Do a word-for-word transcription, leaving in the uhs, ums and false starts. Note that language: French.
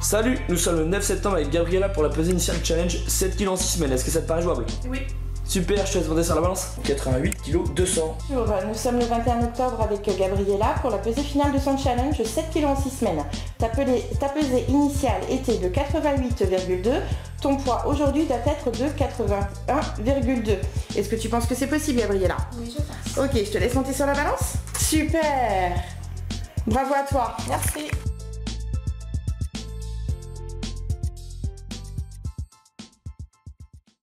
Salut, nous sommes le neuf septembre avec Gabriella pour la pesée initiale challenge sept kilos en six semaines. Est-ce que ça te paraît jouable? Oui. Super, je te laisse monter sur la balance. quatre-vingt-huit kilos deux cents. Bonjour, nous sommes le vingt et un octobre avec Gabriella pour la pesée finale de son challenge sept kilos en six semaines. Ta, pelée, ta pesée initiale était de quatre-vingt-huit virgule deux. Ton poids aujourd'hui doit être de quatre-vingt-un virgule deux. Est-ce que tu penses que c'est possible, Gabriella? Oui, je pense. Ok, je te laisse monter sur la balance. Super. Bravo à toi. Merci.